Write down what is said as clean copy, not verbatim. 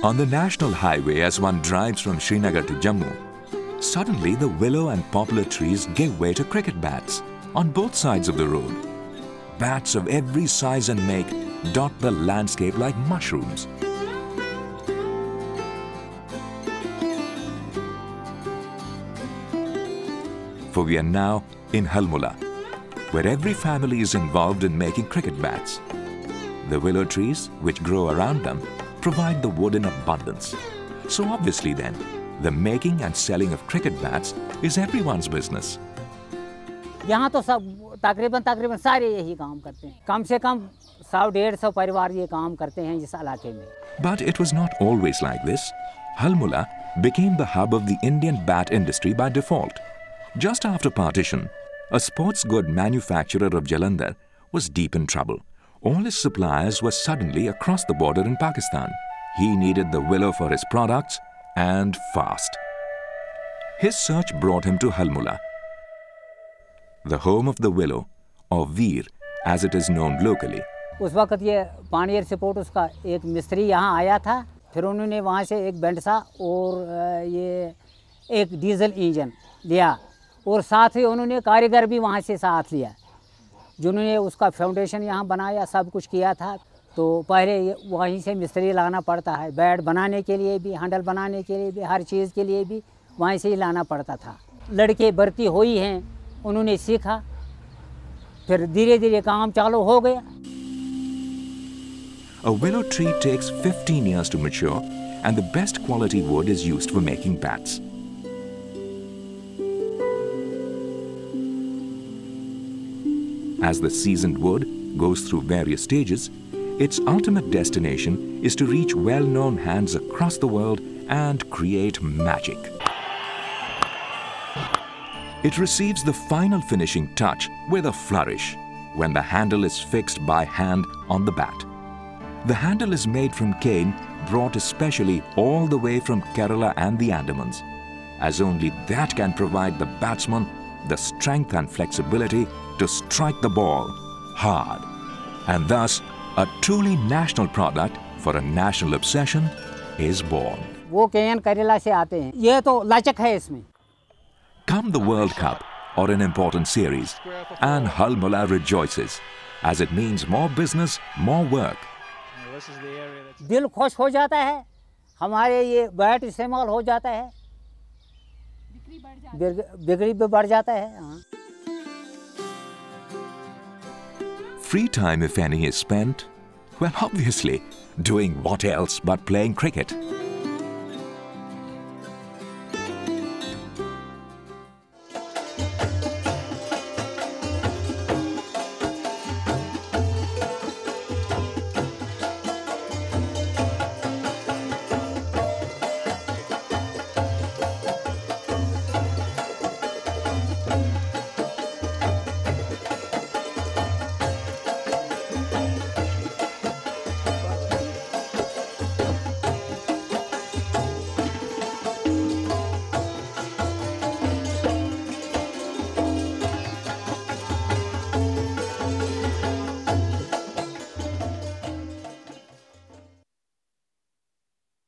On the national highway, as one drives from Srinagar to Jammu, suddenly the willow and poplar trees give way to cricket bats on both sides of the road. Bats of every size and make dot the landscape like mushrooms. For we are now in Halmullah, where every family is involved in making cricket bats. The willow trees, which grow around them, provide the wood in abundance. So obviously then, the making and selling of cricket bats is everyone's business. यहाँ तो सब तकरीबन सारे यही काम करते हैं. कम से कम 100-150 परिवार ये काम करते हैं इस इलाके में. But it was not always like this. Halmullah became the hub of the Indian bat industry by default. Just after partition, a sports good manufacturer of Jalandhar was deep in trouble. All his suppliers were suddenly across the border in Pakistan. He needed the willow for his products and fast. His search brought him to Halmullah, the home of the willow, or Veer as it is known locally. उस वक्त ये पानियर support उसका एक मिस्त्री यहाँ आया था. फिर उन्होंने वहाँ से एक बेंडसा और ये एक डीजल इंजन लिया और साथ ही उन्होंने कारीगर भी वहाँ से साथ लिया जिन्होंने उसका फाउंडेशन यहाँ बनाया, सब कुछ किया था. तो पहले वहीं से मिस्त्री लाना पड़ता है, बैट बनाने के लिए भी, हैंडल बनाने के लिए भी, हर चीज़ के लिए भी वहीं से ही लाना पड़ता था. लड़के भर्ती हुई हैं, उन्होंने सीखा, फिर धीरे धीरे काम चालू हो गया. A willow tree takes 15 years to mature and the best quality wood is used for making bats. As the seasoned wood goes through various stages, its ultimate destination is to reach well-known hands across the world and create magic. It receives the final finishing touch with a flourish when the handle is fixed by hand on the bat. The handle is made from cane brought especially all the way from Kerala and the Andamans, as only that can provide the batsman the strength and flexibility to strike the ball hard. And thus, a truly national product for a national obsession is born. वो केन केरला से आते हैं. ये तो लचक है इसमें. Come the World Cup or an important series, and Halmullah rejoices, as it means more business, more work. दिल खुश हो जाता है, हमारे ये बैट इस्तेमाल हो जाता है, बिक्री भी बढ़ जाता है. Free time, if any, is spent, well, obviously, doing what else but playing cricket.